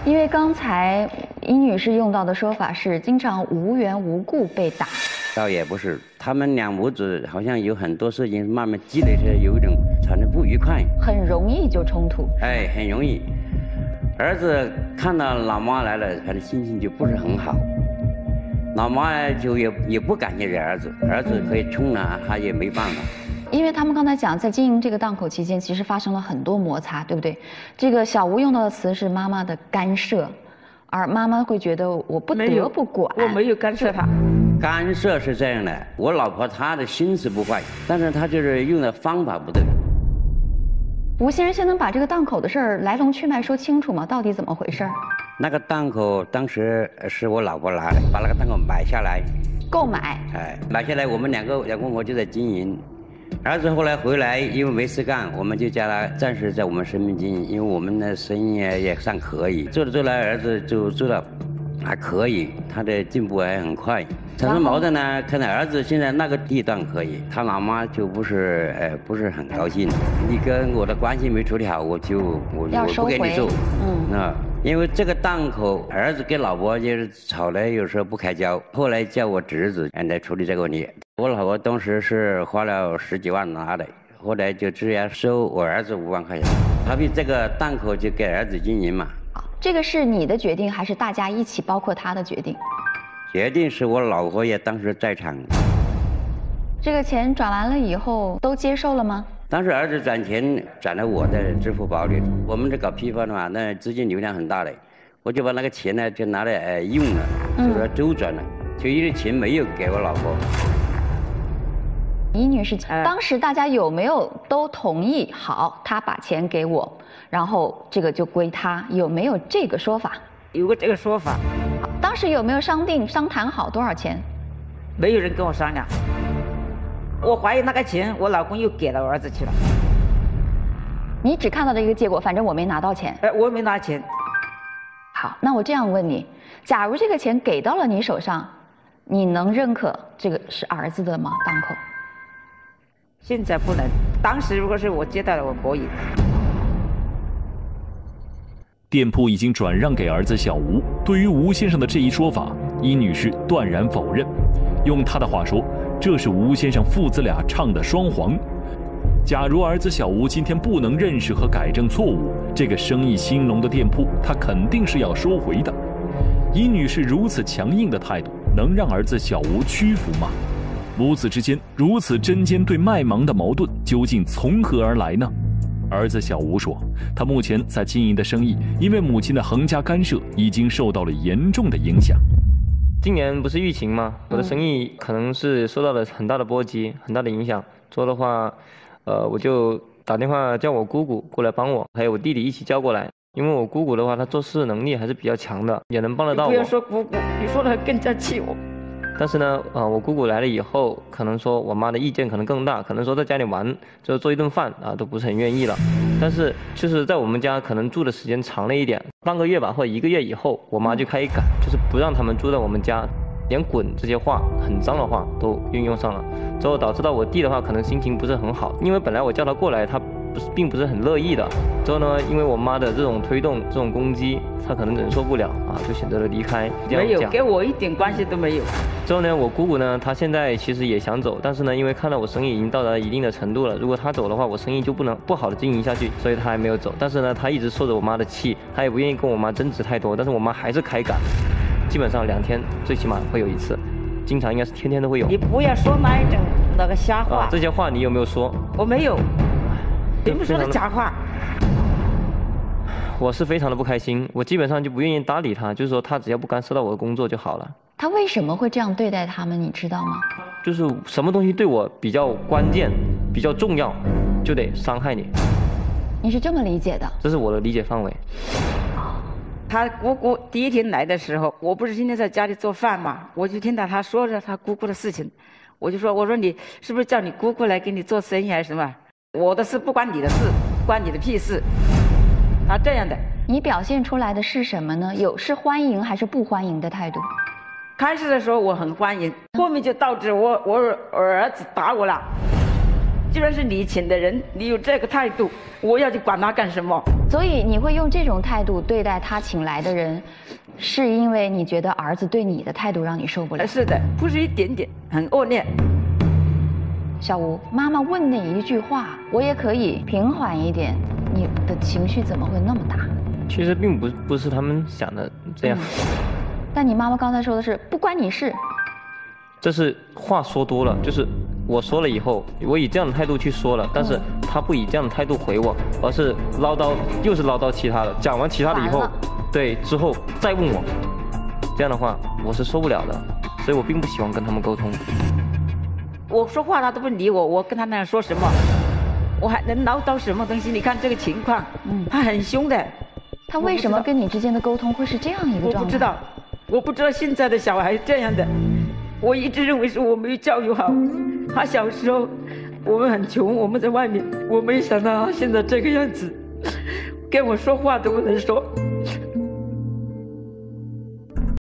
因为刚才殷女士用到的说法是经常无缘无故被打。 倒也不是，他们两母子好像有很多事情慢慢积累着，有一种产生不愉快， 很容易就冲突。 哎，很容易。儿子看到老妈来了，他的心情就不是很好。老妈就也不感谢这儿子，儿子可以冲了，他也没办法。 因为他们刚才讲，在经营这个档口期间，其实发生了很多摩擦，对不对？这个小吴用到的词是妈妈的干涉，而妈妈会觉得我不得不管。 我没有干涉他。 干涉是这样的，我老婆她的心思不坏，但是她就是用的方法不对。 吴先生，先能把这个档口的事儿来龙去脉说清楚吗？到底怎么回事？ 那个档口当时是我老婆拿的，把那个档口买下来， 购买。 哎，买下来我们两公婆就在经营。儿子后来回来，因为没事干，我们就叫他暂时在我们身边经营，因为我们的生意也算可以。做着做着，儿子就做到还可以，他的进步还很快。产生矛盾呢，看到儿子现在那个地段可以，他老妈就不是很高兴。你跟我的关系没处理好，我不给你做。因为这个档口，儿子跟老婆就是吵得有时候不开交，后来叫我侄子来处理这个问题。我老婆当时是花了10几万拿的，后来就直接收我儿子5万块钱。他比这个档口就给儿子经营嘛。 这个是你的决定，还是大家一起包括他的决定？ 决定是我老婆也当时在场。 这个钱转完了以后都接受了吗？ 当时儿子转钱转到我的支付宝里，我们这搞批发的嘛，那资金流量很大的，我就把那个钱呢就拿来用了，就说周转了，就一点钱没有给我老婆。 尹女士，当时大家有没有都同意好，他把钱给我，然后这个就归他，有没有这个说法？ 有个这个说法。 好，当时有没有商谈好多少钱？ 没有人跟我商量。我怀疑那个钱，我老公又给了我儿子去了。 你只看到的一个结果，反正我没拿到钱。 我没拿钱。 好，那我这样问你，假如这个钱给到了你手上，你能认可这个是儿子的吗？档口？ 现在不能，当时如果是我接到了，我可以。 店铺已经转让给儿子小吴，对于吴先生的这一说法，殷女士断然否认。用她的话说，这是吴先生父子俩唱的双簧。假如儿子小吴今天不能认识和改正错误，这个生意兴隆的店铺他肯定是要收回的。殷女士如此强硬的态度，能让儿子小吴屈服吗？母子之间如此针尖对麦芒的矛盾究竟从何而来呢？儿子小吴说，他目前在经营的生意因为母亲的横加干涉已经受到了严重的影响。 今年不是疫情吗？我的生意可能是受到了很大的波及，很大的影响。做的话，我就打电话叫我姑姑过来帮我，还有我弟弟一起叫过来。因为我姑姑的话，她做事能力还是比较强的，也能帮得到我。 不要说姑姑，你说的更加气我。 但是呢，我姑姑来了以后，可能说我妈的意见可能更大，可能说在家里玩，就做一顿饭都不是很愿意了。但是就是在我们家可能住的时间长了一点，半个月吧，或者1个月以后，我妈就开始改，就是不让他们住在我们家，连滚这些话很脏的话都运用上了，之后导致到我弟的话可能心情不是很好，因为本来我叫他过来，他并不是很乐意的。之后呢，因为我妈的这种推动、这种攻击，他可能忍受不了就选择了离开。 没有，跟我一点关系都没有。 之后呢，我姑姑呢，她现在其实也想走，但是呢，因为看到我生意已经到达一定的程度了，如果她走的话，我生意就不好的经营下去，所以她还没有走。但是呢，她一直受着我妈的气，她也不愿意跟我妈争执太多，但是我妈还是开赶，基本上2天最起码会有一次，经常应该是天天都会有。 你不要说那个瞎话。 这些话你有没有说？ 我没有。你们说的假话。 我是非常的不开心，我基本上就不愿意搭理他，就是说他只要不干涉到我的工作就好了。 他为什么会这样对待他们，你知道吗？ 就是什么东西对我比较关键、比较重要，就得伤害你。 你是这么理解的？ 这是我的理解范围。 他姑姑第一天来的时候，我不是今天在家里做饭嘛，我就听到他说着他姑姑的事情，我说你是不是叫你姑姑来给你做生意还是什么？我的事不关你的事，关你的屁事。他这样的。 你表现出来的是什么呢？是欢迎还是不欢迎的态度？ 开始的时候我很欢迎，后面就导致我儿子打我了。既然是你请的人，你有这个态度，我要去管他干什么？ 所以你会用这种态度对待他请来的人，是因为你觉得儿子对你的态度让你受不了？ 是的，不是一点点，很恶劣。 小吴，妈妈问你一句话，我也可以平缓一点，你的情绪怎么会那么大？ 其实并不是他们想的这样。 但你妈妈刚才说的是不关你事， 这是话说多了，就是我说了以后，我以这样的态度去说了，但是他不以这样的态度回我，而是唠叨，又是唠叨其他的，讲完其他的以后，对，之后再问我，这样的话我是受不了的，所以我并不喜欢跟他们沟通。 我说话他都不理我，我跟他那样说什么，我还能唠叨什么东西？你看这个情况，他很凶的。 他为什么跟你之间的沟通会是这样一个状态？ 我不知道，我不知道现在的小孩是这样的。我一直认为是我没有教育好。他小时候我们很穷，我们在外面，我没想到他现在这个样子，跟我说话都不能说。